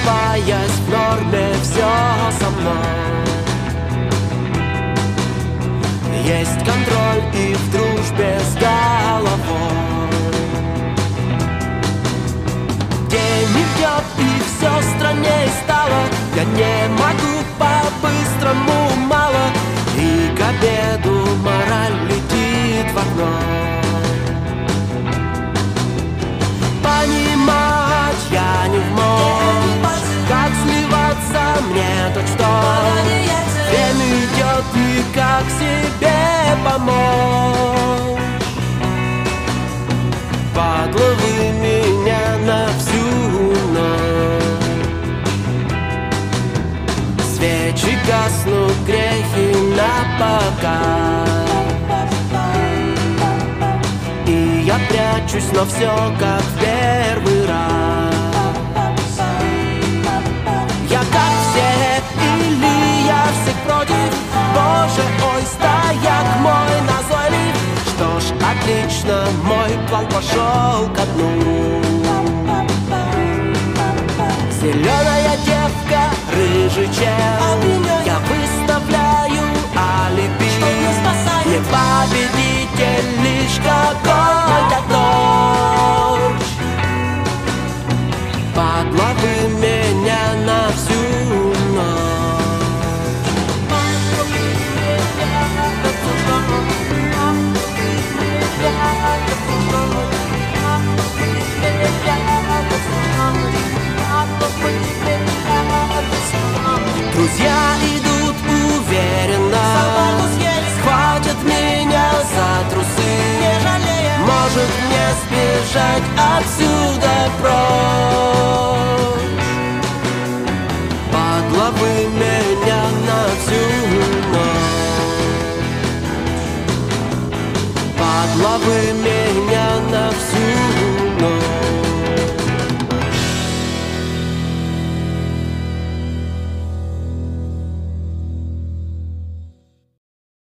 оставаясь в норме, все со мной. Есть контроль и в дружбе с головой. День идет и все страннее стало. Я не могу по-быстрому, мало. И к обеду мораль летит в окно. Понимать я не в мочь, как сливаться мне так что. Время идет и как себе помочь. Падла вы меня на всю ночь. Свечи гаснут, грехи напоказ. И я прячусь, но все как в первый раз. Я как все или я всех против? Боже, ой, стояк мой назойлив. Что ж, отлично, мой план пошел ко дну. Зеленая девка, рыжий чел, я выставляю алиби. Не победитель, лишь какой-то дождь. Падла вы меня на всю ночь. Друзья идут уверенно, схватят меня за трусы. Может мне сбежать отсюда прочь. Падла вы меня на всю ночь. Падла вы меня.